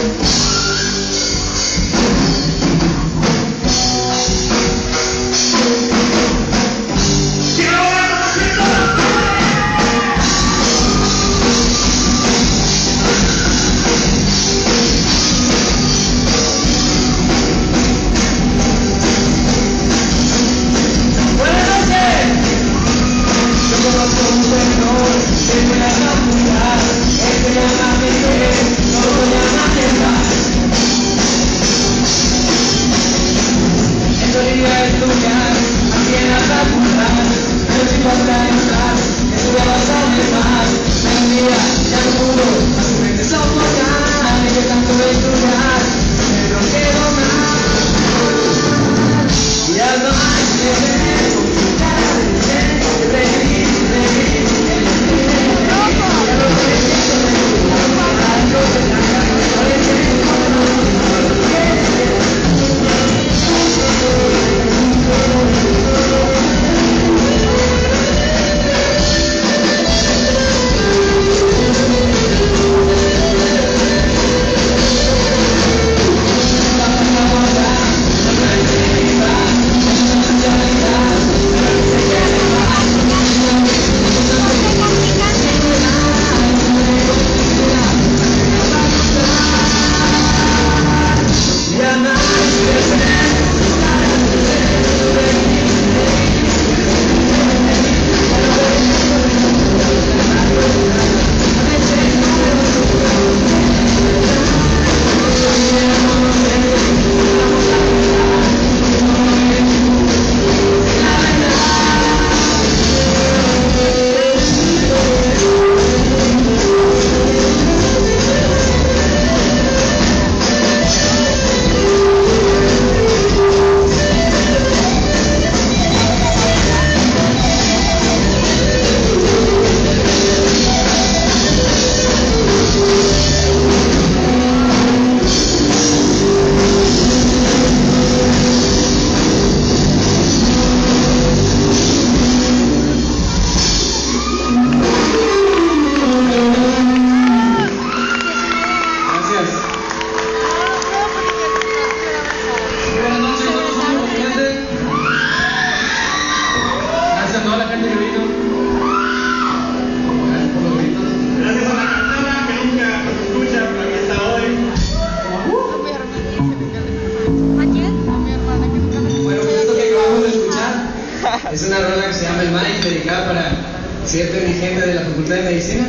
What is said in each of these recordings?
Es una rola que se llama El Mike, dedicada para cierta gente de la Facultad de Medicina.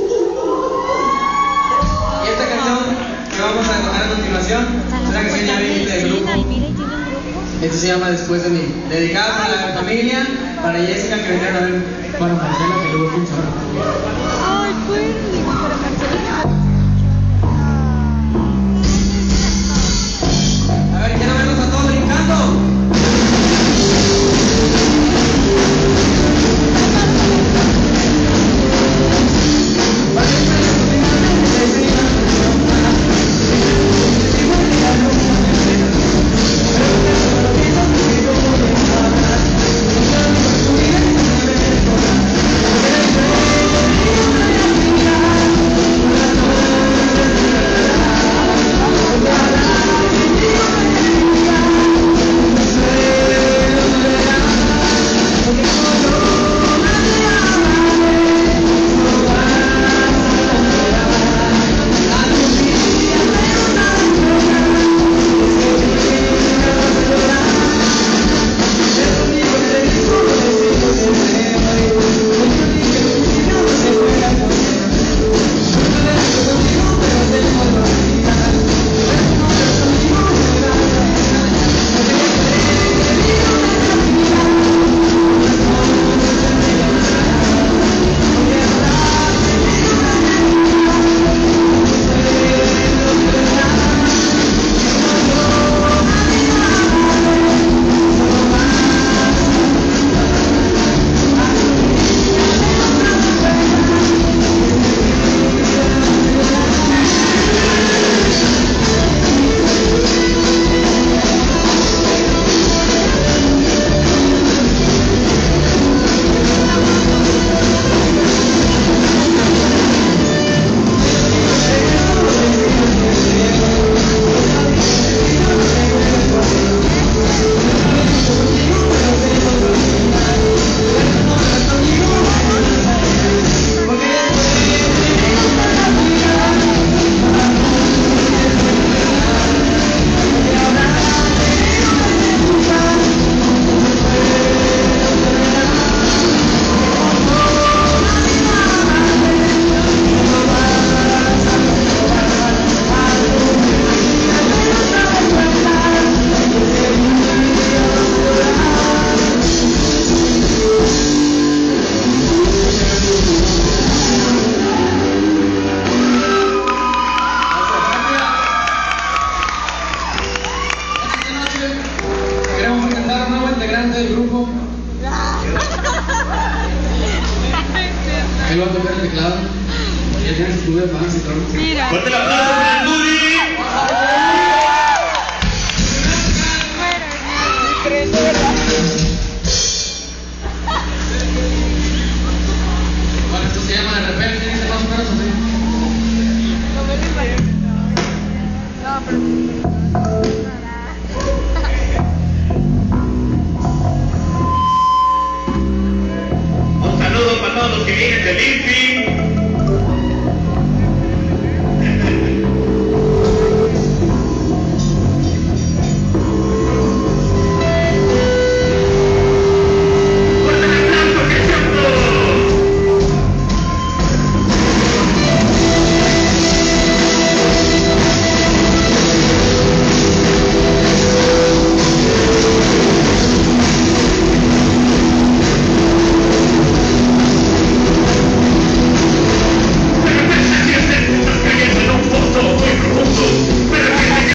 Y esta canción que vamos a tocar a continuación es la que se llama del grupo. Esto se llama Después de mí. Dedicada para la familia, para Jessica que vinieron a ver, para Marcela que luego fue un chorro. Ay, pues, digo, para Marcela. A ver, quiero verlos a todos brincando. tenían su club de fans y todo. Mira. Fuerte el aplauso para el